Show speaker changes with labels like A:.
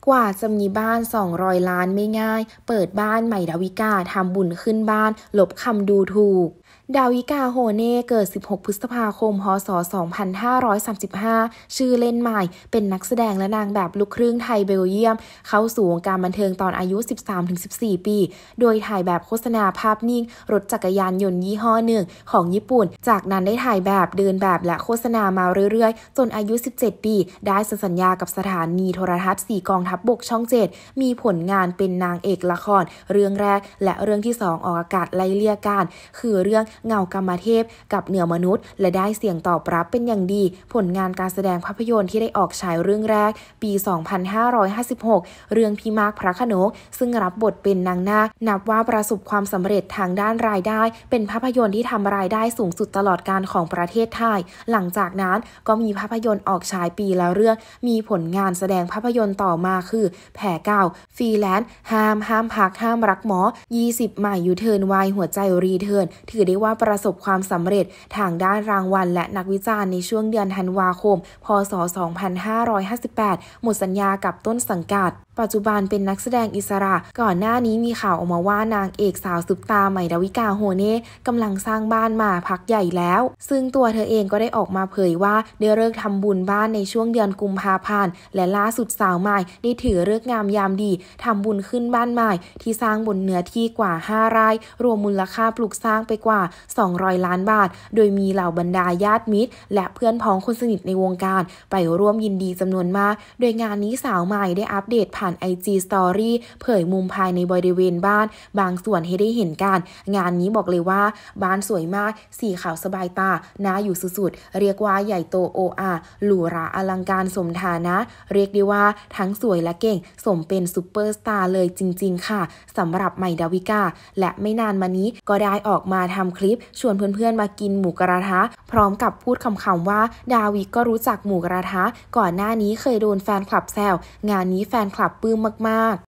A: กว่าจะมีบ้าน200 ล้านไม่ง่ายเปิดบ้านใหม่ดาวิกาทำบุญขึ้นบ้านลบคำดูถูกดาวิกาโฮเน่เกิด16 พฤษภาคม พ.ศ. 2535ชื่อเล่นใหม่เป็นนักแสดงและนางแบบลูกครึ่งไทยเบลเยียมเข้าสู่วงการบันเทิงตอนอายุ 13-14 ปีโดยถ่ายแบบโฆษณาภาพนิ่งรถจักรยานยนต์ยี่ห้อหนึ่งของญี่ปุ่นจากนั้นได้ถ่ายแบบเดินแบบและโฆษณามาเรื่อยๆจนอายุ17 ปีได้สัญญากับสถานีโทรทัศน์4กองทัพบกช่อง7มีผลงานเป็นนางเอกละครเรื่องแรกและเรื่องที่2ออกอากาศไล่เลี่ยกันคือเรื่องเงากรรมเทพกับเหนือมนุษย์และได้เสียงตอบรับเป็นอย่างดีผลงานการแสดงภาพยนตร์ที่ได้ออกฉายเรื่องแรกปี 2556 เรื่องพี่มากพระโขนงซึ่งรับบทเป็นนางนาคนับว่าประสบความสำเร็จทางด้านรายได้เป็นภาพยนตร์ที่ทำรายได้สูงสุดตลอดกาลของประเทศไทยหลังจากนั้นก็มีภาพยนตร์ออกฉายปีละเรื่องมีผลงานแสดงภาพยนตร์ต่อมาคือแผลเก่าฟรีแลนซ์ห้ามพักห้ามรักหมอ20ใหม่ยูเทิร์นวายหัวใจรีเทิร์นถือได้ว่าประสบความสำเร็จทางด้านรางวัลและนักวิจารณ์ในช่วงเดือนธันวาคม พ.ศ. 2558หมดสัญญากับต้นสังกัดปัจจุบันเป็นนักแสดงอิสระก่อนหน้านี้มีข่าวออกมาว่านางเอกสาวซุปตาใหม่ดาวิกาโฮเน่กำลังสร้างบ้านมาพักใหญ่แล้วซึ่งตัวเธอเองก็ได้ออกมาเผยว่าได้เลิกทำบุญบ้านในช่วงเดือนกุมภาพันธ์และล่าสุดสาวใหม่ได้ถือฤกษ์งามยามดีทำบุญขึ้นบ้านใหม่ที่สร้างบนเนื้อที่กว่า5 ไร่รวมมูลค่าปลูกสร้างไปกว่า200 ล้านบาทโดยมีเหล่าบรรดาญาติมิตรและเพื่อนพ้องคนสนิทในวงการไปร่วมยินดีจำนวนมากโดยงานนี้สาวใหม่ได้อัปเดตผ่าน IG Story เผยมุมภายในบริเวณบ้านบางส่วนให้ได้เห็นกันงานนี้บอกเลยว่าบ้านสวยมากสีขาวสบายตาน่าอยู่สุดๆเรียกว่าใหญ่โตโออาหรูหราอลังการสมฐานะเรียกได้ว่าทั้งสวยและเก่งสมเป็นซุปเปอร์สตาร์เลยจริงๆค่ะสำหรับใหม่ดาวิกาและไม่นานมานี้ก็ได้ออกมาทำคลิปชวนเพื่อนๆมากินหมูกระทะพร้อมกับพูดคำๆว่าดาวิก็รู้จักหมูกระทะก่อนหน้านี้เคยโดนแฟนคลับแซวงานนี้แฟนคลับปลื้มมากๆ